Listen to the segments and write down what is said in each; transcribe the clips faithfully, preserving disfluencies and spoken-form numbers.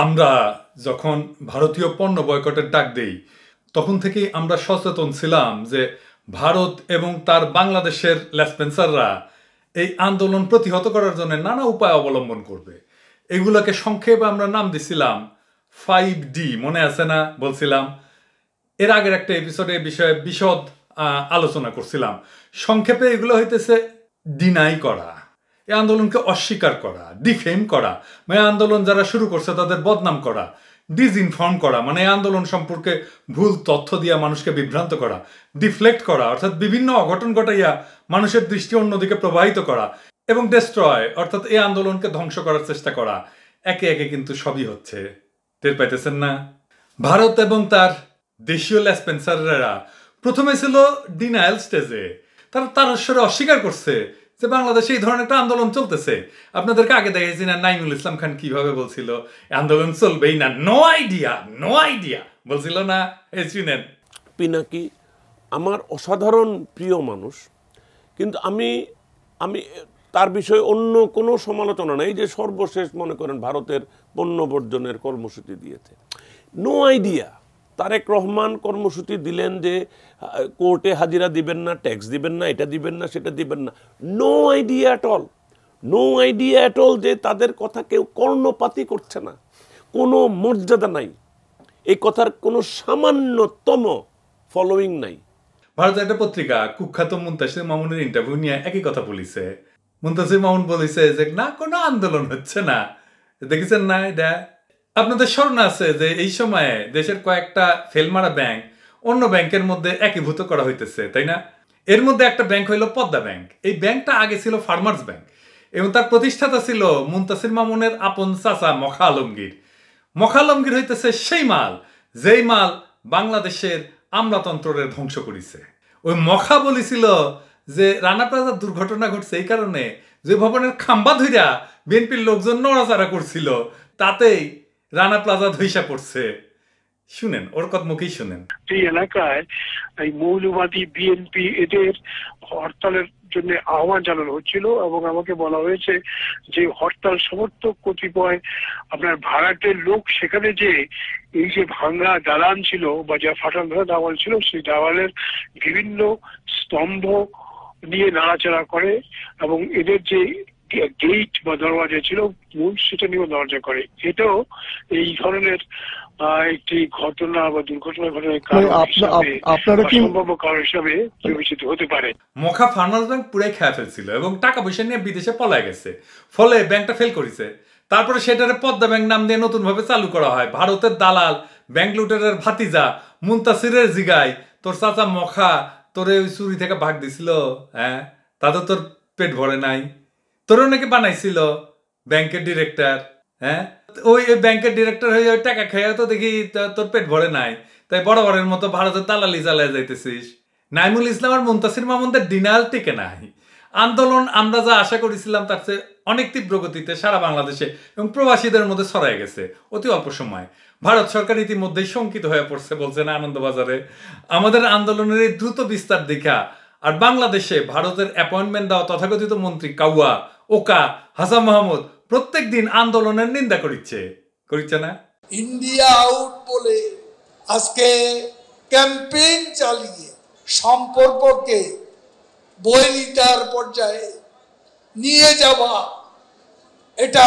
আমরা যখন ভারতীয় পণ্য বয়কটের ডাক দেই তখন থেকেই আমরা সচেতন ছিলাম যে ভারত এবং তার বাংলাদেশের লেসপেন্সাররা এই আন্দোলন প্রতিহত করার জন্য নানা উপায় অবলম্বন করবে। এগুলোকে সংক্ষেপে আমরা নাম দিছিলাম ফাইভ ডি, মনে আছে না? বলছিলাম এর আগের একটা এপিসোডে বিষয়ে বিশদ আলোচনা করছিলাম। সংক্ষেপে এগুলো হইতেছে ডিনাই করা, এই আন্দোলনকে অস্বীকার করা, ডিফেম করা, মানে আন্দোলন যারা শুরু করছে তাদের বদনাম করা, ডিসইনফর্ম করা মানে এই আন্দোলন সম্পর্কে ভুল তথ্য দিয়া মানুষকে বিভ্রান্ত করা, ডিফ্লেক্ট করা অর্থাৎ বিভিন্ন অঘটন ঘটাইয়া মানুষের দৃষ্টি অন্যদিকে প্রবাহিত করা, এবং ডেস্ট্রয় অর্থাৎ এই আন্দোলনকে ধ্বংস করার চেষ্টা করা। একে একে কিন্তু সবই হচ্ছে, টের পাইতেছেন না? ভারত এবং তার দেশীয় লেসপেন্সাররা প্রথমে ছিল ডিনায়াল স্টেজে, তারা তার স্বরে অস্বীকার করছে যে বাংলাদেশে এই ধরনের একটা আন্দোলন চলতেছে। আপনাদেরকে আগে দেখেছি না নাইমুল ইসলাম খান কিভাবে বলছিল আন্দোলন চলবেই না, নো আইডিয়া নো আইডিয়া বলছিল না? এই শুনেন, পিনাকি আমার অসাধারণ প্রিয় মানুষ, কিন্তু আমি আমি তার বিষয়ে অন্য কোনো সমালোচনা নেই যে সর্বশেষ মনে করেন ভারতের পণ্য বর্জনের কর্মসূচি দিয়েছে। No idea. তারেক রহমান কর্মসূচি দিলেন যে কোর্টে হাজিরা দিবেন না, ট্যাক্স দিবেন না, এটা দিবেন না, সেটা দিবেন না। No idea at all, no idea at all যে তাদের কথা কেউ কর্ণপাতই করছে না, কোনো মর্যাদা নাই, এই কথার কোনো সামান্যতম ফলোয়িং নাই। ভারতের একটা পত্রিকা কুখ্যাত মুনতাসির মামুনের ইন্টারভিউ নিয়ে একই কথা বলিছে। মুনতাসির মামুন বলিছে যে না কোনো আন্দোলন হচ্ছে না। দেখেছেন না এটা? আপনাদের স্মরণ আছে যে এই সময়ে দেশের কয়েকটা ফেলমারা ব্যাংক অন্য ব্যাংকের মধ্যে একীভূত করা হইতেছে, তাই না? এর মধ্যে একটা ব্যাংক হইল পদ্মা ব্যাংক। এই ব্যাংকটা আগে ছিল ফার্মার্স ব্যাংক এবং তার প্রতিষ্ঠাতা ছিল মুনতাসির মামুনের আপন চাচা মখা আলমগীর। মখা আলমগীর হইতেছে সেই মাল যেই মাল বাংলাদেশের আমলাতন্ত্রের ধ্বংস করেছে। ওই মখা বলেছিল যে রানা প্লাজার দুর্ঘটনা ঘটছে এই কারণে যে ভবনের খাম্বা ধইরা বিএনপির লোকজন নড়াচড়া করছিল, তাতেই রানা প্লাজা ধইসা পড়ছে। শুনেন ওর কথা মুখেই শুনেন। এই এলাকায় এই মৌলবাদী বিএনপি এদের হরতালের জন্য আহ্বান জানানো হচ্ছিল এবং আমাকে বলা হয়েছে যে হরতাল সমর্থক কতিপয় আপনার ভাড়াটের লোক সেখানে যে এই যে ভাঙ্গা দালান ছিল বা যা ফাটাল ধরা দেওয়াল ছিল সেই দেওয়ালের বিভিন্ন স্তম্ভ নিয়ে নাড়াচাড়া করে এবং এদের যে গেট বা দরওয়াজা ছিল মূল সেটা নিয়েও দরজা করে। এটাও এই ধরনের একটি ঘটনা বা দুর্ঘটনা ঘটনার কারণ হিসাবে সম্ভাব্য কারণ হিসাবে বিবেচিত হতে পারে। মখা ফার্মার্স ব্যাংক পুরাই খেয়ে ফেলছিল এবং টাকা পয়সা নিয়ে বিদেশে পলায় গেছে, ফলে ব্যাংকটা ফেল করেছে। তারপরে সেটারে পদ্মা ব্যাংক নাম দিয়ে নতুন ভাবে চালু করা হয়। ভারতের দালাল ব্যাংক লুটেরের ভাতিজা মুনতাসিরের জিগায় তোর চাচা মখা তোরে ওই চুরি থেকে ভাগ দিছিল, হ্যাঁ তাতে তোর পেট ভরে নাই? তোরও নাকি বানাইছিল ব্যাংকের ডিরেক্টর, হ্যাঁ ওই ব্যাংকের ডিরেক্টর হয়ে ওই টাকা খেয়ে তো দেখি তোর পেট ভরে নাই, তাই বড় বড়ের মতো ভারতের দালালি চালায় যাইতেছিস। নাইমুল ইসলাম আর মুনতাসির মামুনদের ডিনাল টিকে নাই। আন্দোলন আমরা যা আশা করেছিলাম তার চেয়ে অনেক তীব্র গতিতে সারা বাংলাদেশে এবং প্রবাসীদের মধ্যে ছড়ায় গেছে অতি অল্প সময়। ভারত সরকার ইতিমধ্যেই শঙ্কিত হয়ে পড়ছে, বলছে না আনন্দবাজারে আমাদের আন্দোলনের এই দ্রুত বিস্তার দেখা আর বাংলাদেশে ভারতের অ্যাপয়েন্টমেন্ট দেওয়া তথাকথিত মন্ত্রী কাউয়া, ওকা, হাসান মাহমুদ প্রত্যেক দিন আন্দোলনের নিন্দা করিচ্ছে করিচ্ছে না? ইন্ডিয়া আউট বলে আজকে ক্যাম্পেইন চালিয়ে সম্পর্ককে বৈরিতার পর্যায়ে নিয়ে যাওয়া এটা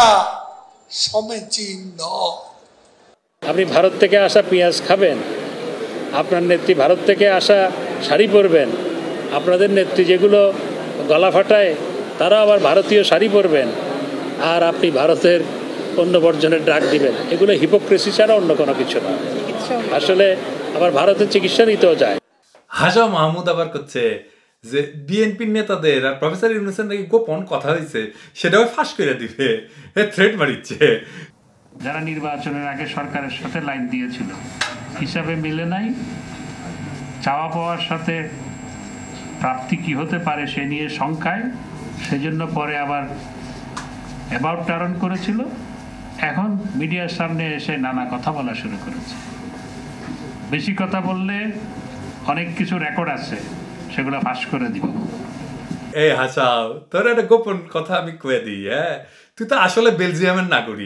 সমীচীন নয়। আপনি ভারত থেকে আসা পেঁয়াজ খাবেন, আপনার নেত্রী ভারত থেকে আসা শাড়ি পরবেন, আপনাদের নেত্রী যেগুলো গলা ফাটায় তারা আবার ভারতীয় শাড়ি পরবেন, আর আপনি ভারতের পণ্য বর্জনের ডাক দিবেন। এগুলো হিপোক্রেসি ছাড়া অন্য কোনো কিছু না। আসলে আবার ভারতের চিকিৎসা নিতেও যায়। হাসা মাহমুদ আবার করছে যে বিএনপির নেতাদের আর প্রফেসর ইউনূসের নাকি গোপন কথা হয়েছে সেটাও ফাঁস করে দিবে, থ্রেট মারিচ্ছে। যারা নির্বাচনের আগে সরকারের সাথে লাইন দিয়েছিল হিসাবে মিলে নাই, চাওয়া পাওয়ার সাথে প্রাপ্তি কি হতে পারে সে নিয়ে শঙ্কায়, সেজন্য পরে আবার অ্যাবাউট টার্ন করেছিল, এখন মিডিয়ার সামনে এসে নানা কথা বলা শুরু করেছে। বেশি কথা বললে অনেক কিছু রেকর্ড আছে, সেগুলো ফাঁস করে দিব। এই হাসাও, তোর একটা গোপন কথা আমি কয়ে দিই। হ্যাঁ, তুই তো আসলে বেলজিয়ামের নাগরিক।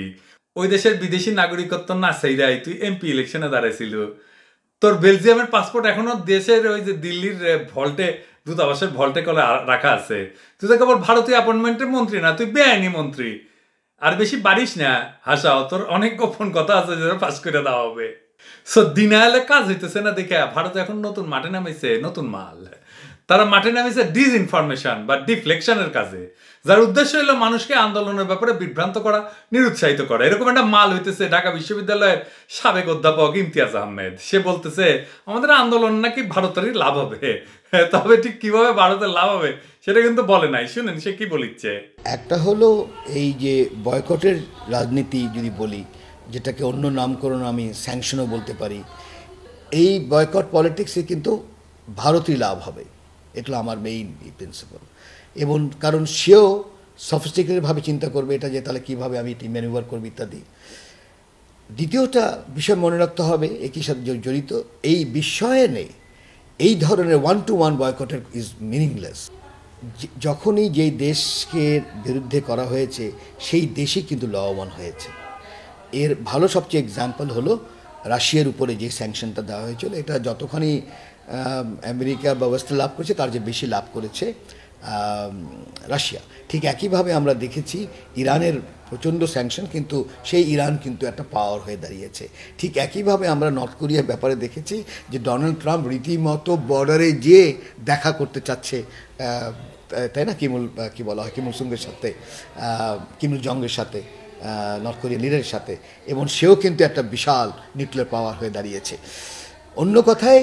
ওই দেশের বিদেশি নাগরিকত্ব না চাইরাই তুই এমপি ইলেকশনে দাঁড়াইছিল, তোর বেলজিয়ামের পাসপোর্ট এখনো দেশের ওই যে দিল্লির ভল্টে দূতাবাসের ভল্টে করে রাখা আছে, তুই তো কেবল ভারতীয় অ্যাপয়েন্টমেন্টের মন্ত্রী না, তুই বেআইনি মন্ত্রী। আর বেশি বাড়িস না, হাসাও, তোর অনেক গোপন কথা আছে যেটা পাস করে দেওয়া হবে। সো দিনালে কাজ হইতেছে না দেখে ভারত এখন নতুন মাঠে নামাইছে, নতুন মাল। তারা মাঠে নামিয়েছে ডিসইনফরমেশন বা ডিফ্লেকশনের কাজে, যার উদ্দেশ্য হলো মানুষকে আন্দোলনের ব্যাপারে বিভ্রান্ত করা, নিরুৎসাহিত করা। এরকম একটা মাল হইতেছে ঢাকা বিশ্ববিদ্যালয়ের সাবেক অধ্যাপক ইমতিয়াজ আহমেদ। সে বলতেছে আমাদের আন্দোলন নাকি ভারতেরই লাভ হবে, তবে ঠিক কিভাবে ভারতের লাভ হবে সেটা কিন্তু বলে নাই। শুনেন সে কি বলিচ্ছে। একটা হলো এই যে বয়কটের রাজনীতি যদি বলি, যেটাকে অন্য নামকরণ আমি স্যাংশনও বলতে পারি, এই বয়কট পলিটিক্সে কিন্তু ভারতই লাভ হবে, এটা আমার মেইন প্রিন্সিপাল। এবং কারণ সেও সফিস্টিকেটেডভাবে চিন্তা করবে এটা যে তাহলে কীভাবে আমি এটি ম্যানুভার করবো ইত্যাদি। দ্বিতীয়টা বিষয় মনে রাখতে হবে একই সাথে জড়িত, এই বিশ্বায়নে এই ধরনের ওয়ান টু ওয়ান বয়কটের ইজ মিনিংলেস। যখনই যেই দেশকে বিরুদ্ধে করা হয়েছে সেই দেশই কিন্তু লাভবান হয়েছে। এর ভালো সবচেয়ে এক্সাম্পল হলো রাশিয়ার উপরে যে স্যাংশনটা দেওয়া হয়েছিল, এটা যতখানি আমেরিকা ব্যবস্থা লাভ করেছে তার যে বেশি লাভ করেছে রাশিয়া। ঠিক একইভাবে আমরা দেখেছি ইরানের প্রচণ্ড স্যাংশন, কিন্তু সেই ইরান কিন্তু একটা পাওয়ার হয়ে দাঁড়িয়েছে। ঠিক একইভাবে আমরা নর্থ কোরিয়ার ব্যাপারে দেখেছি যে ডোনাল্ড ট্রাম্প রীতিমতো বর্ডারে যে দেখা করতে চাচ্ছে, তাই না, কিমুল কি বলা হয় কিমুল সুঙ্গের সাথে, কিমুল জংয়ের সাথে, নর্থ কোরিয়ার লিডারের সাথে, এবং সেও কিন্তু একটা বিশাল নিউক্লিয়ার পাওয়ার হয়ে দাঁড়িয়েছে। অন্য কথায়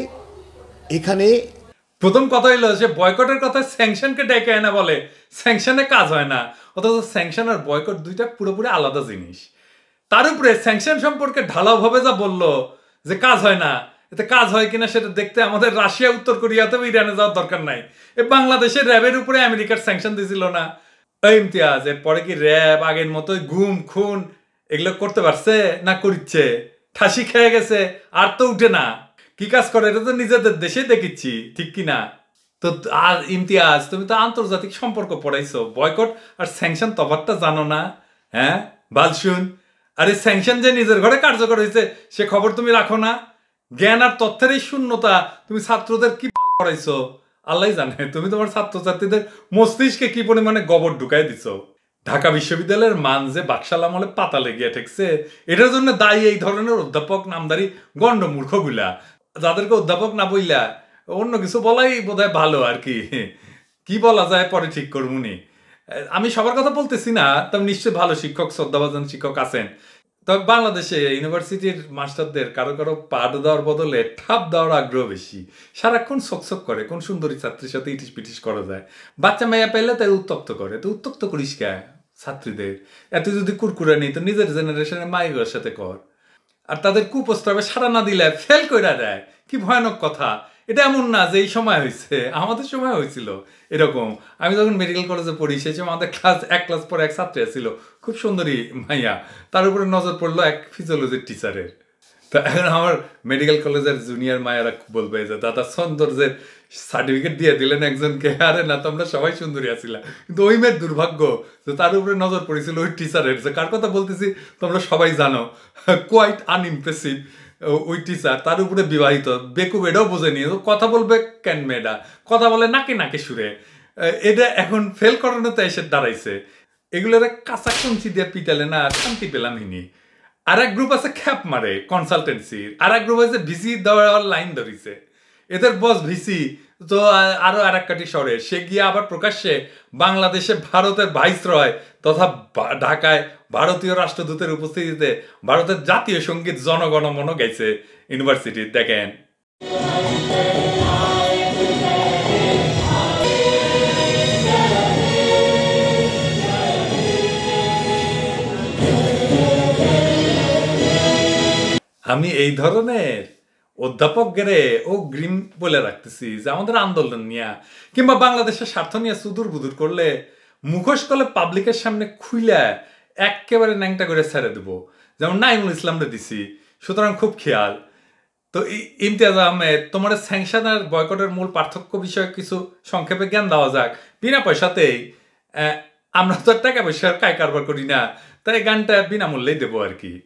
এখানে প্রথম কথা হইলো যে বয়কটের কথা স্যাংশনকে ডেকে এনে বলে স্যাংশনে কাজ হয় না, অথচ স্যাংশন আর বয়কট দুইটা পুরোপুরি আলাদা জিনিস। তার উপরে স্যাংশন সম্পর্কে ঢালাওভাবে যা বললো যে কাজ হয় না, এতে কাজ হয় কিনা সেটা দেখতে আমাদের রাশিয়া, উত্তর কোরিয়াতে ইরানে যাওয়ার দরকার নাই। এ বাংলাদেশের র্যাবের উপরে আমেরিকার স্যাংশন দিয়েছিল না ইমতিয়াজ, এরপরে কি র্যাব আগের মতোই গুম খুন এগুলো করতে পারছে না করিচ্ছে? ঠাসি খেয়ে গেছে, আর তো উঠে না। কি কাজ করে এটা তো নিজেদের দেশে দেখেছি, ঠিক কিনা? তো আর ইমতিয়াজ তুমি তো আন্তর্জাতিক সম্পর্ক পড়াইছো, বয়কট আর স্যাংশন তফাৎটা জানো না? হ্যাঁ বালশুন, আর এই স্যাংশন যে নিজের ঘরে কার্যকর হয়েছে সে খবর তুমি রাখো না? জ্ঞান আর তথ্যের এই শূন্যতা তুমি ছাত্রদের কি পড়াইছো আল্লাহ জানে। তুমি তোমার ছাত্রছাত্রীদের মস্তিষ্কে কি পরিমাণে গোবর ঢুকাই দিছো। ঢাকা বিশ্ববিদ্যালয়ের মান যে বাকশাল আমলে পাতালে গিয়ে ঠেকছে, এটার জন্য দায়ী এই ধরনের অধ্যাপক নামদারি গণ্ড মূর্খগুলা, যাদেরকে অধ্যাপক না বইলা অন্য কিছু বলাই বোধহয় ভালো আর কি। কি বলা যায় পরে ঠিক করবুনি। আমি সবার কথা বলতেছি না, তবে নিশ্চয়ই ভালো শিক্ষক, শ্রদ্ধাভাজন শিক্ষক আছেন। তবে বাংলাদেশে ইউনিভার্সিটির মাস্টারদের কারো কারো পাঠ দেওয়ার বদলে ঠাপ দেওয়ার আগ্রহ বেশি। সারাক্ষণ সকসক করে কোন সুন্দরী ছাত্রীর সাথে ইটিস পিটিস করা যায়। বাচ্চা মেয়া পেলে তাই উত্তক্ত করে, তো উত্তক্ত করিস কে ছাত্রীদের? এত যদি কুরকুরে নেই তো নিজের জেনারেশনের মায়ের সাথে কর। আর তাদের কুপ্রস্তাবে সাড়া না দিলে ফেল কইরা দেয়, কি ভয়ানক কথা। এটা এমন না যে এই সময় হয়েছে, আমাদের সময় হয়েছিল এরকম। আমি যখন মেডিকেল কলেজে পড়ি সেই সময় আমাদের ক্লাস এক ক্লাস পরে এক ছাত্রী ছিল, খুব সুন্দরী মাইয়া, তার উপরে নজর পড়লো এক ফিজিওলজির টিচারের। তো এখন আমার মেডিকেল কলেজের জুনিয়র মায়েরা বলবে যে দাদা সৌন্দর্যের সার্টিফিকেট দিয়ে দিলেন একজনকে। আরে না, তোমরা সবাই সুন্দরী আছিলা, কিন্তু ওই মেয়ের দুর্ভাগ্য যে তার উপরে নজর পড়েছিল ওই টিচারের। যে কার কথা বলতেছি তোমরা সবাই জানো, কোয়াইট আনইমপ্রেসিভ ওই টিচার, তার উপরে বিবাহিত, বেকুব, এটাও বোঝেনি কথা বলবে কেন মেয়েটা, কথা বলে নাকে নাকে সুরে। এটা এখন ফেল করানোতে এসে দাঁড়াইছে। এগুলোর কাঁচা কঞ্চি দিয়ে পিটালে না শান্তি পেলাম হিনি। আর এক গ্রুপ আছে খ্যাপ মারে কনসালটেন্সির, আর এক গ্রুপ আছে ভিসি দেওয়ার লাইন ধরিছে। এদের বস ভিসি তো আরো আর এক কাটি সরে, সে গিয়ে আবার প্রকাশ্যে বাংলাদেশে ভারতের ভাইসরয় তথা ঢাকায় ভারতীয় রাষ্ট্রদূতের উপস্থিতিতে ভারতের জাতীয় সঙ্গীত জনগণমন গাইছে ইউনিভার্সিটি। দেখেন আমি এই ধরনের অধ্যাপক গেরে ও গ্রিম বলে রাখতেছি যে আমাদের আন্দোলন নিয়ে কিংবা বাংলাদেশের স্বার্থ নিয়ে সুদূর বুদুর করলে মুখোশ করলে পাবলিকের সামনে খুইলে একেবারে ন্যাংটা করে ছেড়ে দেবো, যেমন নাইমুল ইসলামরে দিছি। সুতরাং খুব খেয়াল। তো ইমতিয়াজ আহমেদ, তোমার স্যাংশন আর বয়কটের মূল পার্থক্য বিষয়ে কিছু সংক্ষেপে জ্ঞান দেওয়া যাক বিনা পয়সাতেই। আমরা তো আর টাকা পয়সার কায় কারবার করি না, তাই গানটা বিনামূল্যেই দেবো আর কি।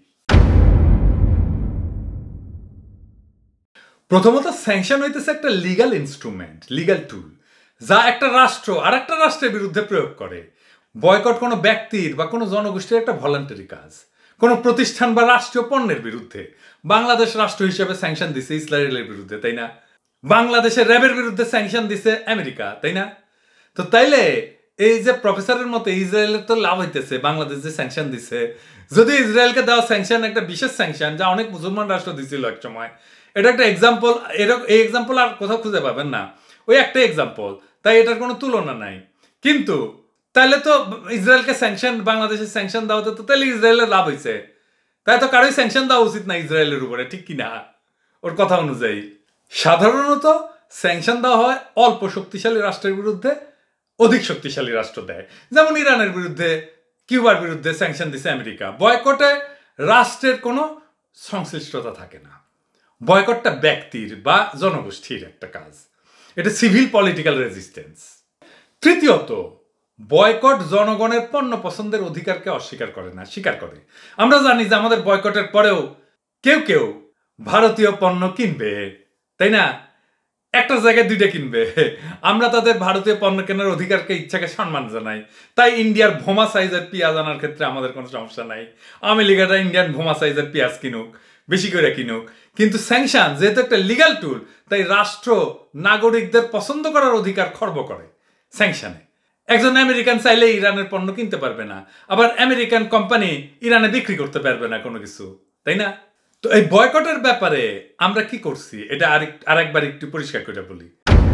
প্রথমত স্যাংশন হইতেছে একটা লিগাল ইনস্ট্রুমেন্ট, লিগাল টুল, যা একটা রাষ্ট্র আর একটা রাষ্ট্রের বিরুদ্ধে প্রয়োগ করে। বয়কট কোনো ব্যক্তির বা কোনো জনগোষ্ঠীর একটা ভলান্টারি কাজ, কোনো প্রতিষ্ঠান বা রাষ্ট্রীয় পণ্যের বিরুদ্ধে। বাংলাদেশ রাষ্ট্র হিসেবে স্যাংশন দিছে ইসরায়েলের বিরুদ্ধে, তাই না? বাংলাদেশের র্যাবের বিরুদ্ধে স্যাংশন দিছে আমেরিকা, তাই না? তো তাইলে এই যে প্রফেসরের মতে ইসরায়েলের তো লাভ হইতেছে বাংলাদেশ যে স্যাংশন দিছে। যদি ইসরায়েলকে দেওয়া স্যাংশন একটা বিশেষ স্যাংশন, যা অনেক মুসলমান রাষ্ট্র দিছিল এক সময়, এটা একটা এক্সাম্পল। এরকম এই এক্সাম্পল আর কোথাও খুঁজে পাবেন না, ওই একটা এক্সাম্পল, তাই এটার কোনো তুলনা নাই। কিন্তু তাহলে তো ইসরায়েলকে স্যাংশন, বাংলাদেশের স্যাংশন দেওয়াতে তো তাহলে ইসরায়েলের লাভ হয়েছে, তাই তো কারোই স্যাংশন দেওয়া উচিত না ইসরায়েলের উপরে, ঠিক কিনা? ওর কথা অনুযায়ী সাধারণত স্যাংশন দেওয়া হয় অল্প শক্তিশালী রাষ্ট্রের বিরুদ্ধে, অধিক শক্তিশালী রাষ্ট্র দেয়। যেমন ইরানের বিরুদ্ধে, কিউবার বিরুদ্ধে স্যাংশন দিছে আমেরিকা। বয়কটে রাষ্ট্রের কোনো সংশ্লিষ্টতা থাকে না, বয়কটটা ব্যক্তির বা জনগোষ্ঠীর একটা কাজ, এটা সিভিল পলিটিক্যাল রেজিস্ট্যান্স। তৃতীয়ত, বয়কট জনগণের পণ্য পছন্দের অধিকারকে অস্বীকার করে না, স্বীকার করে। আমরা জানি যে আমাদের বয়কটের পরেও কেউ কেউ ভারতীয় পণ্য কিনবে, তাই না? একটা জায়গায় দুইটা কিনবে। আমরা তাদের ভারতীয় পণ্য কেনার অধিকারকে, ইচ্ছাকে সম্মান জানাই। তাই ইন্ডিয়ার ভোমা সাইজের পেঁয়াজ আনার ক্ষেত্রে আমাদের কোনো সমস্যা নাই। আমেরিকাটা ইন্ডিয়ান ভোমা সাইজের পেঁয়াজ কিনুক, বেশি করে কিনুক। কিন্তু স্যাংশন যেহেতু একটা লিগাল টুল, তাই রাষ্ট্র নাগরিকদের পছন্দ করার অধিকার খর্ব করে স্যাংশনে। একজন আমেরিকান চাইলে ইরানের পণ্য কিনতে পারবে না, আবার আমেরিকান কোম্পানি ইরানে বিক্রি করতে পারবে না কোনো কিছু, তাই না? তো এই বয়কটের ব্যাপারে আমরা কি করছি এটা আরেক আরেকবার একটু পরিষ্কার করে বলি।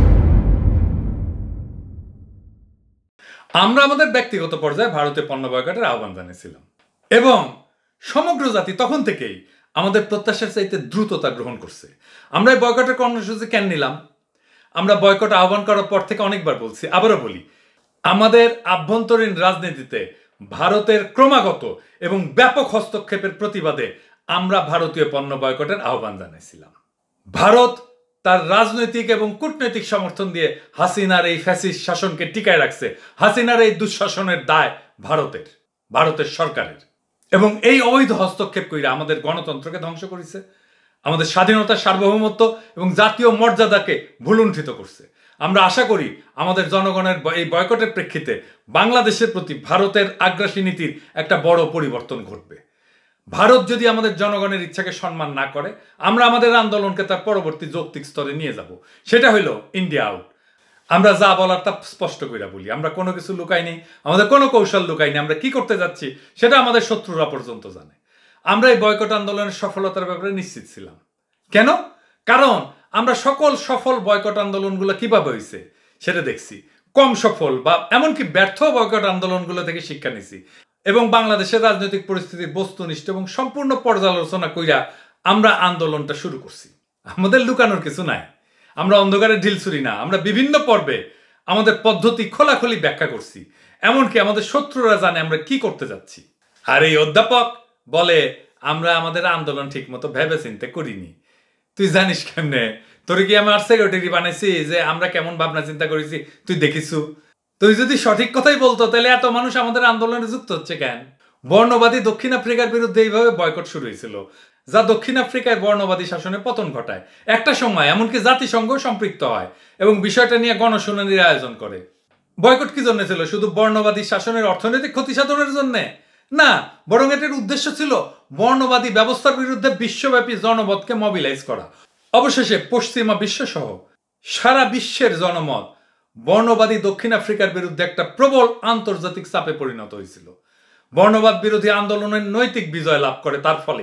আমরা আমাদের ব্যক্তিগত পর্যায়ে ভারতীয় পণ্য বয়কটের আহ্বান জানিয়েছিলাম এবং সমগ্র জাতি তখন থেকেই আমাদের প্রত্যাশার চাইতে দ্রুততা গ্রহণ করছে। আমরা এই বয়কটের কর্মসূচি কেন নিলাম? আমরা বয়কট আহ্বান করার পর থেকে অনেকবার বলছি, আবারও বলি, আমাদের আভ্যন্তরীণ রাজনীতিতে ভারতের ক্রমাগত এবং ব্যাপক হস্তক্ষেপের প্রতিবাদে আমরা ভারতীয় পণ্য বয়কটের আহ্বান জানিয়েছিলাম। ভারত তার রাজনৈতিক এবং কূটনৈতিক সমর্থন দিয়ে হাসিনার এই ফ্যাসিস্ট শাসনকে টিকায় রাখছে। হাসিনার এই দুঃশাসনের দায় ভারতের, ভারতের সরকারের। এবং এই অবৈধ হস্তক্ষেপ কইরা আমাদের গণতন্ত্রকে ধ্বংস করেছে, আমাদের স্বাধীনতা, সার্বভৌমত্ব এবং জাতীয় মর্যাদাকে ভুলুণ্ঠিত করছে। আমরা আশা করি আমাদের জনগণের এই বয়কটের প্রেক্ষিতে বাংলাদেশের প্রতি ভারতের আগ্রাসী নীতির একটা বড় পরিবর্তন ঘটবে। ভারত যদি আমাদের জনগণের ইচ্ছাকে সম্মান না করে, আমরা আমাদের আন্দোলনকে তার পরবর্তী যৌক্তিক স্তরে নিয়ে যাব। সেটা হলো ইন্ডিয়া আউট। আমরা যা বলার তা স্পষ্ট করে বলি, আমরা কোনো কিছু লুকাই নেই, আমাদের কোনো কৌশল লুকাই নেই। আমরা কি করতে যাচ্ছি সেটা আমাদের শত্রুরা পর্যন্ত জানে। আমরা এই বয়কট আন্দোলনের সফলতার ব্যাপারে নিশ্চিত ছিলাম। কেন? কারণ আমরা সকল সফল বয়কট আন্দোলনগুলো কিভাবে হয়েছে সেটা দেখছি। কম সফল বা এমনকি ব্যর্থ বয়কট আন্দোলনগুলো থেকে শিক্ষা নিছি এবং বাংলাদেশের রাজনৈতিক পরিস্থিতির বস্তুনিষ্ঠ এবং সম্পূর্ণ পর্যালোচনা কইরা আমরা আন্দোলনটা শুরু করছি। আমাদের লুকানোর কিছু নাই, আমরা অন্ধকারে ঢিল ছুরি না। আমরা বিভিন্ন পর্বে আমাদের পদ্ধতি খোলাখুলি ব্যাখ্যা করছি, এমনকি আমাদের শত্রুরা জানে আমরা কি করতে যাচ্ছি। আর এই অধ্যাপক বলে আমরা আমাদের আন্দোলন ঠিক মতো ভেবে চিন্তে করিনি। তুই জানিস কেমনে? তোর কি আমার সেক্রেটারি বানাইছি যে আমরা কেমন ভাবনা চিন্তা করেছি তুই দেখিছু? তুই যদি সঠিক কথাই বলতো তাহলে এত মানুষ আমাদের আন্দোলনে যুক্ত হচ্ছে কেন? বর্ণবাদী দক্ষিণ আফ্রিকার বিরুদ্ধে এইভাবে বয়কট শুরু হয়েছিল, যা দক্ষিণ আফ্রিকায় বর্ণবাদী শাসনের পতন ঘটায়। একটা সময় এমনকি জাতিসংঘ সম্পৃক্ত হয় এবং বিষয়টা নিয়ে গণশুনানির আয়োজন করে। বয়কট কি জন্য ছিল? শুধু বর্ণবাদী শাসনের অর্থনৈতিক ক্ষতি সাধনের জন্যে না, বরং এটির উদ্দেশ্য ছিল বর্ণবাদী ব্যবস্থার বিরুদ্ধে বিশ্বব্যাপী জনমতকে মোবিলাইজ করা। অবশেষে পশ্চিমা বিশ্ব সহ সারা বিশ্বের জনমত বর্ণবাদী দক্ষিণ আফ্রিকার বিরুদ্ধে একটা প্রবল আন্তর্জাতিক চাপে পরিণত হয়েছিল। বর্ণবাদ বিরোধী আন্দোলনের নৈতিক বিজয় লাভ করে। তার ফলে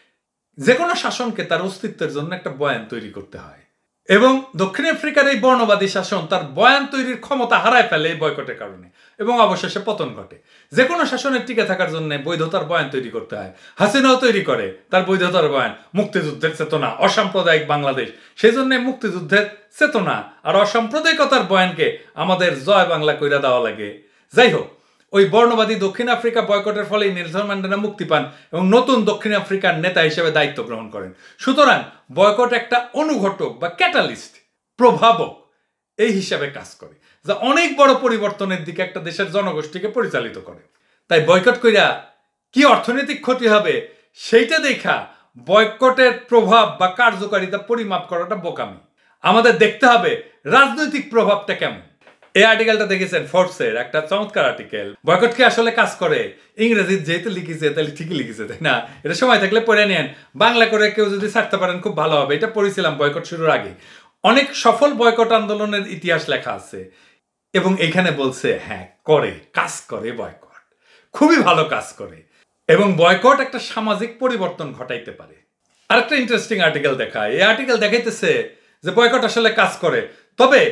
যে কোনো শাসনকে তার অস্তিত্বের জন্য একটা বয়ান তৈরি করতে হয় এবং দক্ষিণ আফ্রিকার এই বর্ণবাদী শাসন তার বয়ান তৈরির ক্ষমতা হারায় ফেলে এই বয়কটের কারণে এবং অবশেষে পতন ঘটে। যে কোনো শাসনের টিকে থাকার জন্য বৈধতার বয়ান তৈরি করতে হয়। হাসিনাও তৈরি করে তার বৈধতার বয়ান, মুক্তিযুদ্ধের চেতনা, অসাম্প্রদায়িক বাংলাদেশ। সেই জন্য মুক্তিযুদ্ধের চেতনা আর অসাম্প্রদায়িকতার বয়ানকে আমাদের জয় বাংলা কইরা দেওয়া লাগে। যাই হোক, ওই বর্ণবাদী দক্ষিণ আফ্রিকা বয়কটের ফলে নেলসন ম্যান্ডেলা মুক্তি পান এবং নতুন দক্ষিণ আফ্রিকার নেতা হিসেবে দায়িত্ব গ্রহণ করেন। সুতরাং বয়কট একটা অনুঘটক বা ক্যাটালিস্ট, প্রভাবক এই হিসাবে কাজ করে। যা অনেক বড় পরিবর্তনের দিকে একটা দেশের জনগোষ্ঠীকে পরিচালিত করে। তাই বয়কট কইরা কি অর্থনৈতিক ক্ষতি হবে সেইটা দেখা বয়কটের প্রভাব বা কার্যকারিতা পরিমাপ করাটা বোকামি। আমাদের দেখতে হবে রাজনৈতিক প্রভাবটা কেমন। এই আর্টিকেলটা দেখেছেন ফোর্বসের, একটা চমৎকার আর্টিকেল। বয়কট কি আসলে কাজ করে? ইংরেজি যেহেতু লিখেছে তাহলে ঠিকই লিখেছে, তাই না? এটা সময় থাকলে পড়ে নেন, বাংলা করে কেউ যদি ছাড়তে পারেন খুব ভালো হবে। এটা পড়েছিলাম বয়কট শুরুর আগে। অনেক সফল বয়কট আন্দোলনের ইতিহাস লেখা আছে এবং এখানে বলছে হ্যাঁ করে, কাজ করে বয়কট, খুবই ভালো কাজ করে এবং বয়কট একটা সামাজিক পরিবর্তন ঘটাইতে পারে। আরেকটা ইন্টারেস্টিং আর্টিকেল দেখায়। এই আর্টিকেল দেখাইতেছে যে বয়কট আসলে কাজ করে। তবে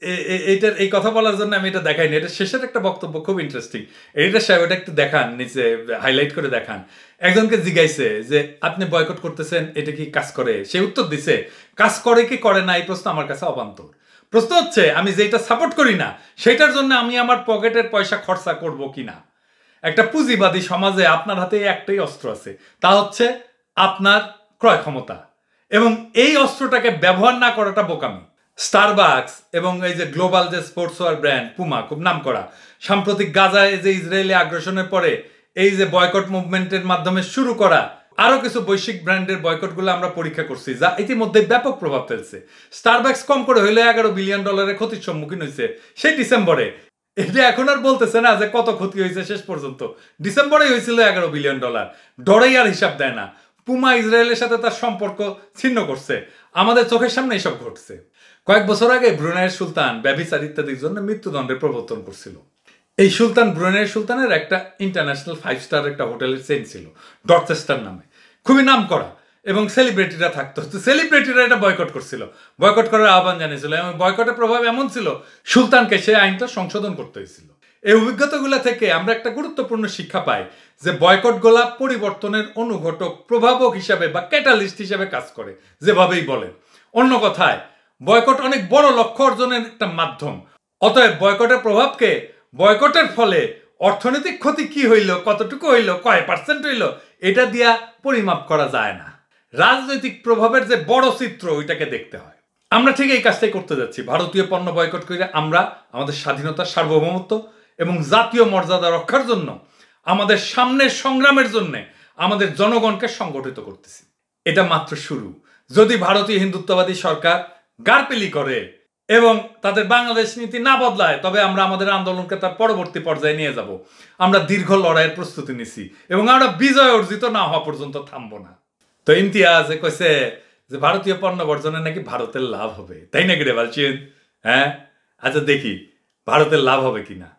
এইটার এই কথা বলার জন্য আমি এটা দেখাইনি, এটা শেষের একটা বক্তব্য খুব ইন্টারেস্টিং। এডিটর সাহেব এটা একটু দেখান, নিচে হাইলাইট করে দেখান। একজনকে জিজ্ঞাইছে যে আপনি বয়কট করতেছেন, এটা কি কাজ করে? সে উত্তর দিছে কাজ করে কি করে না এই প্রশ্ন আমার কাছে অবান্তর। প্রশ্ন হচ্ছে আমি যেটা সাপোর্ট করি না সেটার জন্য আমি আমার পকেটের পয়সা খরচা করব কিনা। একটা পুঁজিবাদী সমাজে আপনার হাতে একটাই অস্ত্র আছে, তা হচ্ছে আপনার ক্রয় ক্ষমতা, এবং এই অস্ত্রটাকে ব্যবহার না করাটা বোকামি। স্টারবাকস এবং এই যে গ্লোবাল যে স্পোর্টসওয়্যার ব্র্যান্ড পুমা, খুব নাম করা, সাম্প্রতিক গাজায় যে ইসরায়েলি আগ্রাসনের পরে এই যে বয়কট মুভমেন্টের মাধ্যমে শুরু করা আরো কিছু বৈশ্বিক ব্র্যান্ডের বয়কটগুলো আমরা পরীক্ষা করছি, যা ইতিমধ্যে ব্যাপক প্রভাব ফেলছে। স্টারবাকস কম করে হইলে এগারো বিলিয়ন ডলারের ক্ষতির সম্মুখীন হয়েছে সেই ডিসেম্বরে। এটা এখন আর বলতেছে না যে কত ক্ষতি হয়েছে, শেষ পর্যন্ত ডিসেম্বরেই হয়েছিল এগারো বিলিয়ন ডলার। ডরেই আর হিসাব দেয় না। পুমা ইসরায়েলের সাথে তার সম্পর্ক ছিন্ন করছে, আমাদের চোখের সামনে এসব ঘটছে। কয়েক বছর আগে ব্রুনাইয়ের সুলতান ব্যভিচার ইত্যাদির জন্য মৃত্যুদণ্ডের প্রবর্তন করছিল। এই সুলতান ব্রুনাইয়ের সুলতানের একটা ইন্টারন্যাশনাল ফাইভ স্টার একটা হোটেলের চেইন ছিল ডরচেস্টার নামে, খুবই নাম করা, এবং সেলিব্রিটিরা থাকতো। তো সেলিব্রিটিরা এটা বয়কট করছিল, বয়কট করার আহ্বান জানিয়েছিল, এবং বয়কটের প্রভাব এমন ছিল সুলতানকে সেই আইনটা সংশোধন করতে হয়েছিল। এই অভিজ্ঞতাগুলো থেকে আমরা একটা গুরুত্বপূর্ণ শিক্ষা পাই যে বয়কটগুলা পরিবর্তনের অনুঘটক, প্রভাবক হিসাবে বা ক্যাটালিস্ট হিসাবে কাজ করে, যেভাবেই বলেন। অন্য কথায় বয়কট অনেক বড় লক্ষ্য অর্জনের একটা মাধ্যম। অতএব বয়কটের প্রভাবকে বয়কটের ফলে অর্থনৈতিক ক্ষতি কি হইল, কতটুকু হইল, কয় পার্সেন্ট হইল, এটা দিয়া পরিমাপ করা যায় না। রাজনৈতিক প্রভাবের যে বড় চিত্র ওইটাকে দেখতে হয়। আমরা ঠিক এই কাজটাই করতে যাচ্ছি। ভারতীয় পণ্য বয়কট করে আমরা আমাদের স্বাধীনতা, সার্বভৌমত্ব এবং জাতীয় মর্যাদা রক্ষার জন্য, আমাদের সামনের সংগ্রামের জন্য আমাদের জনগণকে সংগঠিত করতেছি। এটা মাত্র শুরু। যদি ভারতীয় হিন্দুত্ববাদী সরকার গারপেলি করে এবং তাদের বাংলাদেশ নীতি না বদলায়, তবে আমরা আমাদের আন্দোলনকে তার পরবর্তী পর্যায়ে নিয়ে যাব। আমরা দীর্ঘ লড়াইয়ের প্রস্তুতি নিছি এবং আমরা বিজয় অর্জিত না হওয়া পর্যন্ত থামবো না। তো ইমতিয়াজ কইছে যে ভারতীয় পণ্য বর্জনে নাকি ভারতের লাভ হবে, তাই নাকি রে বলছেন? হ্যাঁ, আচ্ছা দেখি ভারতের লাভ হবে কিনা।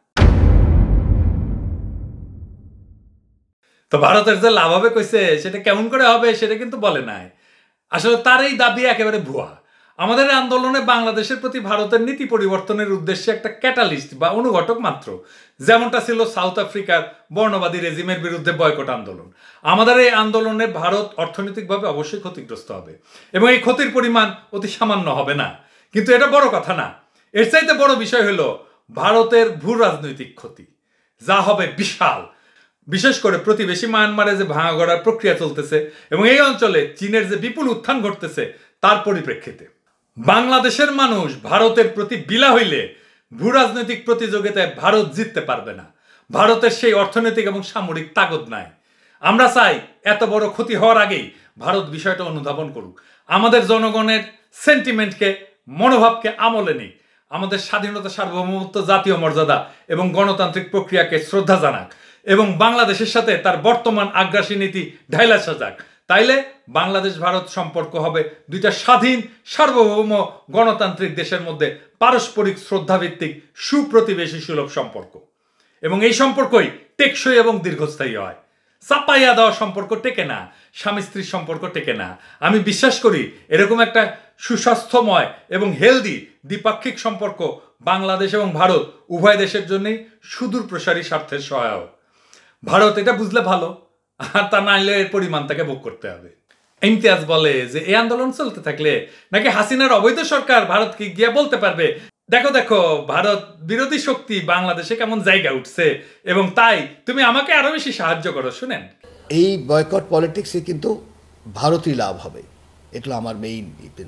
তো ভারতের যে লাভ হবে কইছে সেটা কেমন করে হবে সেটা কিন্তু বলে নাই। আসলে তার এই দাবি একেবারে ভুয়া। আমাদের আন্দোলনে বাংলাদেশের প্রতি ভারতের নীতি পরিবর্তনের উদ্দেশ্যে একটা ক্যাটালিস্ট বা অনুঘটক মাত্র, যেমনটা ছিল সাউথ আফ্রিকার বর্ণবাদী রেজিমের বিরুদ্ধে বয়কট আন্দোলন। আমাদের এই আন্দোলনে ভারত অর্থনৈতিকভাবে অবশ্যই ক্ষতিগ্রস্ত হবে এবং এই ক্ষতির পরিমাণ অতি সামান্য হবে না, কিন্তু এটা বড় কথা না। এর চাইতে বড় বিষয় হলো ভারতের ভূ রাজনৈতিক ক্ষতি, যা হবে বিশাল। বিশেষ করে প্রতিবেশী মায়ানমারে যে ভাঙা গড়ার প্রক্রিয়া চলতেছে এবং এই অঞ্চলে চীনের যে বিপুল উত্থান ঘটতেছে তার পরিপ্রেক্ষিতে বাংলাদেশের মানুষ ভারতের প্রতি বিলা হইলে ভূ রাজনৈতিক প্রতিযোগিতায় ভারত জিততে পারবে না। ভারতের সেই অর্থনৈতিক এবং সামরিক তাগদ নাই। আমরা চাই এত বড় ক্ষতি হওয়ার আগেই ভারত বিষয়টা অনুধাবন করুক, আমাদের জনগণের সেন্টিমেন্টকে, মনোভাবকে আমলে নিক, আমাদের স্বাধীনতা, সার্বভৌমত্ব, জাতীয় মর্যাদা এবং গণতান্ত্রিক প্রক্রিয়াকে শ্রদ্ধা জানাক এবং বাংলাদেশের সাথে তার বর্তমান আগ্রাসী নীতি ঢাইলা সাজাক। তাইলে বাংলাদেশ ভারত সম্পর্ক হবে দুইটা স্বাধীন, সার্বভৌম, গণতান্ত্রিক দেশের মধ্যে পারস্পরিক শ্রদ্ধাভিত্তিক সুপ্রতিবেশী সুলভ সম্পর্ক, এবং এই সম্পর্কই টেকসই এবং দীর্ঘস্থায়ী হয়। চাপাইয়া দেওয়া সম্পর্ক টেকে না, স্বামী স্ত্রীর সম্পর্ক টেকে না। আমি বিশ্বাস করি এরকম একটা সুস্বাস্থ্যময় এবং হেলদি দ্বিপাক্ষিক সম্পর্ক বাংলাদেশ এবং ভারত উভয় দেশের জন্যই সুদূর প্রসারী স্বার্থের সহায়ক। ভারত এটা বুঝলে ভালো, আর তা নাইলে এর পরিমাণ তাকে ভোগ করতে হবে। ইমতিয়াজ বলে যে এই আন্দোলন চলতে থাকলে নাকি হাসিনার অবৈধ সরকার ভারতকে গিয়ে বলতে পারবে, দেখো দেখো ভারত বিরোধী শক্তি বাংলাদেশে কেমন জায়গা উঠছে এবং তাই তুমি আমাকে আরো বেশি সাহায্য করো। শুনেন, এই বয়কট পলিটিক্সে কিন্তু ভারতই লাভ হবে, এটা আমার মেইন প্রিন্সিপাল।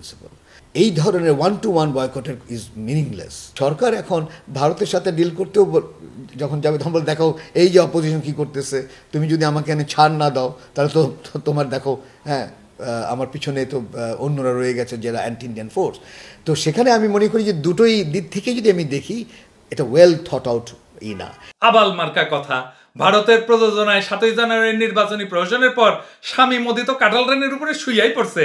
এই ধরনের ওয়ান টু ওয়ান বয়কটের ইজ মিনিংলেস। সরকার এখন ভারতের সাথে ডিল করতেও যখন যাবে তখন বলে দেখো এই যে অপোজিশন কী করতেছে, তুমি যদি আমাকে এনে ছাড় না দাও তাহলে তো তোমার দেখো হ্যাঁ আমার পিছনে তো অন্যরা রয়ে গেছে যারা অ্যান্টি ইন্ডিয়ান ফোর্স। তো সেখানে আমি মনে করি যে দুটোই দিক থেকে যদি আমি দেখি এটা ওয়েল থট আউট ই না। আবাল মার্কা কথা, ভারতের প্রযোজনায় সাতই জানুয়ারির নির্বাচনী প্রহসনের পর স্বামী মোদি তো কাটাল রানীর উপরে শুইয়াই পড়ছে।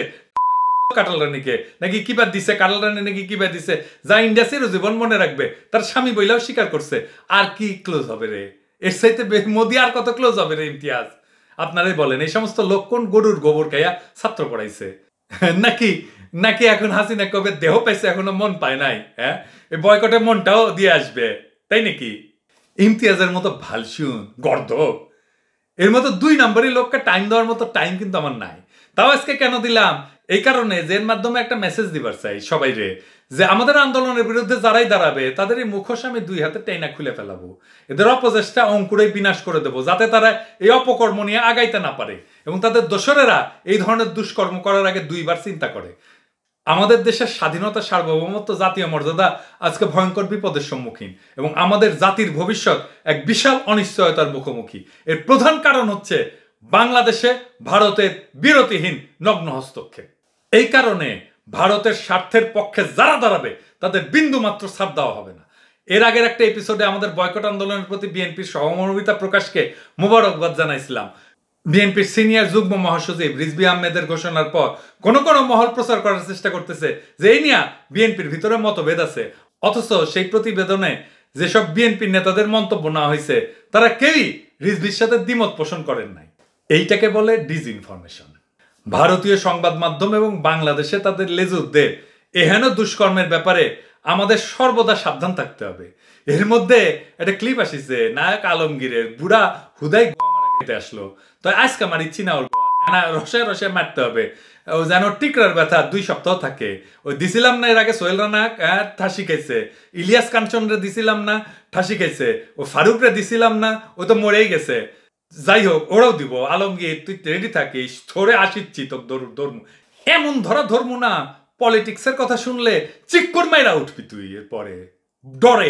কাটাল রানীকে নাকি কিবা দিছে, কাটাল রানী নাকি কিবা দিছে, যা ইন্ডিয়া চিরজীবন মনে রাখবে, তার স্বামী বইলাও স্বীকার করছে। আর কি ক্লোজ হবে রে এর চাইতে? মোদি আর কত ক্লোজ হবে রে ইমতিয়াজ? আপনারাই বলেন, এই সমস্ত লোক কোন গরুর গোবর খাইয়া ছাত্র পড়াইছে? নাকি নাকি এখন হাসিনা কবে দেহ পাইছে এখনো মন পায় নাই? হ্যাঁ, এই বয়কটের মনটাও দিয়ে আসবে, তাই নাকি? ইমতিয়াজের মতো ভালসুন গর্দভ, এর মতো দুই নম্বরই লোককে টাইম দেওয়ার মতো টাইম কিন্তু আমার নাই। তাও আজকে কেন দিলাম? এই কারণে যে এর মাধ্যমে একটা মেসেজ দিবার চাই সবাই রে, যে আমাদের আন্দোলনের বিরুদ্ধে যারাই দাঁড়াবে তাদের এই মুখোশ আমি দুই হাতে টেনা খুলে ফেলাবো, এদের অপচেষ্টা অঙ্কুরেই বিনাশ করে দেবো, যাতে তারা এই অপকর্ম নিয়ে আগাইতে না পারে এবং তাদের দোসরেরা এই ধরনের দুষ্কর্ম করার আগে দুইবার চিন্তা করে। আমাদের দেশের স্বাধীনতা, সার্বভৌমত্ব, জাতীয় মর্যাদা আজকে ভয়ঙ্কর বিপদের সম্মুখীন এবং আমাদের জাতির ভবিষ্যৎ এক বিশাল অনিশ্চয়তার মুখোমুখি। এর প্রধান কারণ হচ্ছে বাংলাদেশে ভারতের বিরতিহীন নগ্ন হস্তক্ষেপ। এই কারণে ভারতের স্বার্থের পক্ষে যারা দাঁড়াবে তাদের বিন্দু মাত্র ছাড় দেওয়া হবে না। এর আগের একটা এপিসোডে আমাদের বয়কট আন্দোলনের প্রতি বিএনপির সহমর্মিতা প্রকাশকে মোবারকবাদ জানাইছিলাম। বিএনপির সিনিয়র যুগ্ম মহাসচিব রিজভী আহমেদের ঘোষণার পর কোন কোন মহল প্রচার করার চেষ্টা করতেছে যে এই নিয়ে বিএনপির ভিতরে মতভেদ আছে, অথচ সেই প্রতিবেদনে যেসব বিএনপির নেতাদের মন্তব্য নেওয়া হয়েছে তারা কেউই রিজভীর সাথে দ্বিমত পোষণ করেন নাই। এইটাকে বলে ডিসইনফরমেশন। ভারতীয় সংবাদ মাধ্যম এবং বাংলাদেশে তাদের লেজুরদের এহেন দুষ্কর্মের ব্যাপারে আমাদের সর্বদা সাবধান থাকতে হবে। এর মধ্যে একটা ক্লিপ আসিছে নায়ক আলমগীরের, বুড়া হুদাই খেতে আসলো, তো আজকে আমার ইচ্ছি না ওর রসে রসে মারতে হবে, ও যেন টিকরার ব্যথা দুই সপ্তাহ থাকে। ওই দিছিলাম না এর আগে সোহেল রানা ঠাসি খাইছে, ইলিয়াস কাঞ্চনরে দিছিলাম না ঠাসি খাইছে, ও ফারুকরে দিছিলাম না ও তো মরেই গেছে। যাই হোক, ওরাও দিব। আলমগীর তুই রেডি থাকিস, ধরে আসিচ্ছি তো ধর্ম, এমন ধরা ধর্ম না, পলিটিক্সের কথা শুনলে চিক্কর মাইরা উঠবি তুই এরপরে ডরে।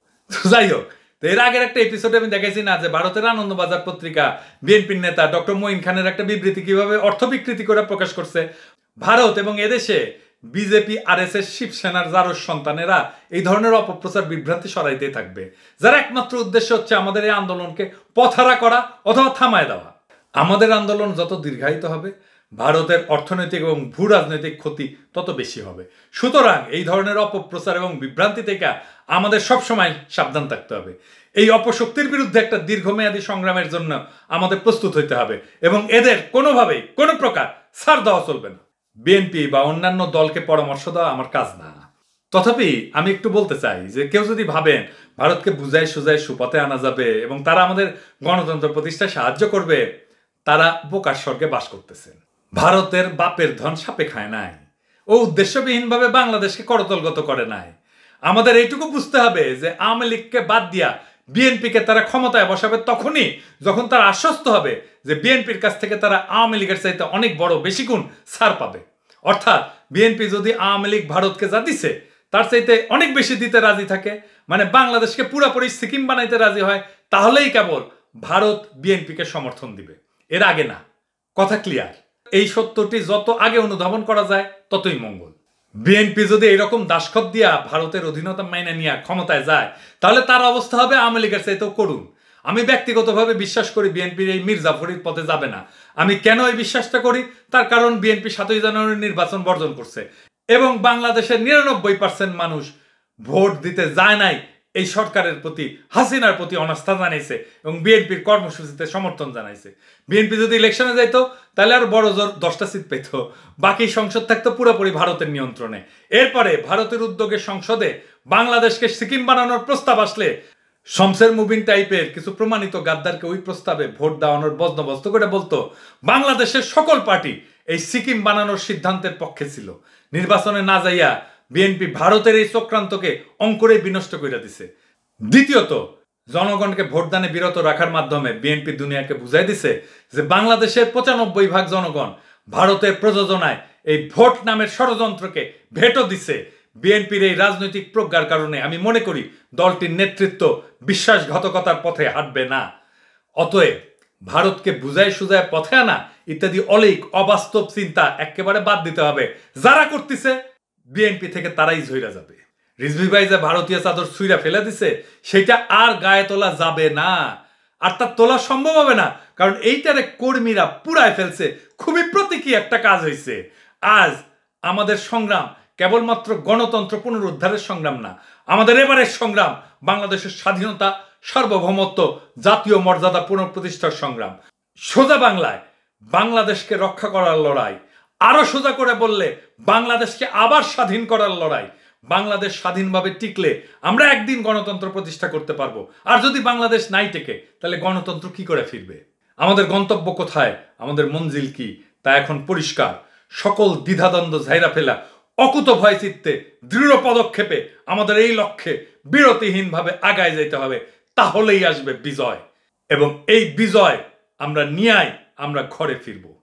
যাই হোক, তো এর আগের একটা এপিসোডে আমি দেখাইছি না যে ভারতের আনন্দবাজার পত্রিকা বিএনপির নেতা ডক্টর মঈন খানের একটা বিবৃতি কিভাবে অর্থ বিকৃতি করে প্রকাশ করছে। ভারত এবং এদেশে বিজেপি আর এস এস শিবসেনার জারস সন্তানেরা এই ধরনের অপপ্রচার বিভ্রান্তি সরাইতেই থাকবে, যার একমাত্র উদ্দেশ্য হচ্ছে আমাদের এই আন্দোলনকে পথহারা করা অথবা থামায় দেওয়া। আমাদের আন্দোলন যত দীর্ঘায়িত হবে ভারতের অর্থনৈতিক এবং ভূ রাজনৈতিক ক্ষতি তত বেশি হবে। সুতরাং এই ধরনের অপপ্রচার এবং বিভ্রান্তি থেকে আমাদের সবসময় সাবধান থাকতে হবে। এই অপশক্তির বিরুদ্ধে একটা দীর্ঘমেয়াদী সংগ্রামের জন্য আমাদের প্রস্তুত হইতে হবে এবং এদের কোনোভাবেই কোনো প্রকার ছাড় দেওয়া চলবে না। বিএনপি বা অন্যান্য দলকে পরামর্শ দেওয়া আমার কাজ না। তথাপি আমি একটু বলতে চাই যে কেউ যদি ভাবেন ভারতকে বুঝায় সুজায় সুপথে আনা যাবে এবং তারা আমাদের গণতন্ত্র প্রতিষ্ঠায় সাহায্য করবে, তারা বোকার স্বর্গে বাস করতেছেন। ভারতের বাপের ধন সাপে খায় নাই, ও উদ্দেশ্যবিহীনভাবে বাংলাদেশকে করতলগত করে নাই। আমাদের এইটুকু বুঝতে হবে যে আওয়ামী লীগকে বাদ দিয়া বিএনপিকে তারা ক্ষমতায় বসাবে তখনই যখন তারা আশ্বস্ত হবে যে বিএনপির কাছ থেকে তারা আওয়ামী লীগের চাইতে অনেক বড় বেশি গুণ ছাড় পাবে। অর্থাৎ বিএনপি যদি আওয়ামী লীগ ভারতকে যা দিছে তার চাইতে অনেক বেশি দিতে রাজি থাকে, মানে বাংলাদেশকে পুরোপুরি সিকিম বানাইতে রাজি হয়, তাহলেই কেবল ভারত বিএনপিকে সমর্থন দিবে, এর আগে না। কথা ক্লিয়ার? এই সত্যটি যত আগে অনুধাবন করা যায় ততই মঙ্গল। বিএনপি যদি এইরকম দাসখত দিয়া ভারতের অধীনতা মাইনে নিয়ে ক্ষমতায় যায় তাহলে তার অবস্থা হবে আওয়ামী লীগের চাইতেও করুন। আমি ব্যক্তিগতভাবে বিশ্বাস করি বিএনপির এই মীর জাফরির পথে যাবে না। আমি কেন এই বিশ্বাসটা করি তার কারণ বিএনপি সাতই জানুয়ারির নির্বাচন বর্জন করছে এবং বাংলাদেশের নিরানব্বই পার্সেন্ট মানুষ ভোট দিতে যায় নাই এই সরকারের প্রতি, হাসিনার প্রতি অনাস্থা জানাইছে এবং বিএনপির কর্মসূচিতে সমর্থন জানাইছে। বিএনপি যদি ইলেকশনে যাইতো তাহলে আর বড় জোর দশটা সিট পেত, বাকি সংসদ থাকতো পুরোপুরি ভারতের নিয়ন্ত্রণে। এরপরে ভারতের উদ্যোগে সংসদে বাংলাদেশকে সিকিম বানানোর প্রস্তাব আসলে শমসের মুবিন টাইপের কিছু প্রমাণিত গাদ্দারকে ওই প্রস্তাবে ভোট দেওয়ানোর বন্দোবস্ত করে বলতো বাংলাদেশের সকল পার্টি এই সিকিম বানানোর সিদ্ধান্তের পক্ষে ছিল। নির্বাচনে না যাইয়া বিএনপি ভারতের এই চক্রান্তকে অঙ্কুরে বিনষ্ট করে দিছে। দ্বিতীয়ত, জনগণকে ভোটদানে বিরত রাখার মাধ্যমে বিএনপি দুনিয়াকে বুঝাই দিছে যে বাংলাদেশের পঁচানব্বই ভাগ জনগণ ভারতের প্রযোজনায় এই ভোট নামের ষড়যন্ত্রকে ভেটো দিছে। বিএনপির এই রাজনৈতিক প্রজ্ঞার কারণে আমি মনে করি দলটির নেতৃত্ব বিশ্বাসঘাতকতার পথে হাঁটবে না। অতএব ভারতকে বুঝায় সুজায় পথে আনা ইত্যাদি অলীক অবাস্তব চিন্তা একেবারে বাদ দিতে হবে। যারা করতেছে বিএনপি থেকে তারাই ঝইরা যাবে। রিজভী ভাই যে ভারতীয় চাদর ছুঁড়া ফেলে দিছে সেটা আর গায়ে তোলা যাবে না, আর তার তোলা সম্ভব হবে না, কারণ এইটারে কর্মীরা পুরায় ফেলছে। খুবই প্রতীকী একটা কাজ হয়েছে। আজ আমাদের সংগ্রাম কেবলমাত্র গণতন্ত্র পুনরুদ্ধারের সংগ্রাম না, আমাদের এবারের সংগ্রাম বাংলাদেশের স্বাধীনতা, সার্বভৌমত্ব, জাতীয় মর্যাদা পুনঃপ্রতিষ্ঠার সংগ্রাম। সোজা বাংলায় বাংলাদেশকে রক্ষা করার লড়াই, আরো সোজা করে বললে বাংলাদেশকে আবার স্বাধীন করার লড়াই। বাংলাদেশ স্বাধীনভাবে টিকলে আমরা একদিন গণতন্ত্র প্রতিষ্ঠা করতে পারবো, আর যদি বাংলাদেশ নাই টেকে তাহলে গণতন্ত্র কি করে ফিরবে? আমাদের গন্তব্য কোথায়, আমাদের মঞ্জিল কি, তা এখন পরিষ্কার। সকল দ্বিধাদ্বন্দ্ব ঝাইরা ফেলা, অকুত ভয় চিত্তে দৃঢ় পদক্ষেপে আমাদের এই লক্ষ্যে বিরতিহীনভাবে আগায় যেতে হবে। তাহলেই আসবে বিজয়, এবং এই বিজয় আমরা নিয়েই আমরা ঘরে ফিরবো।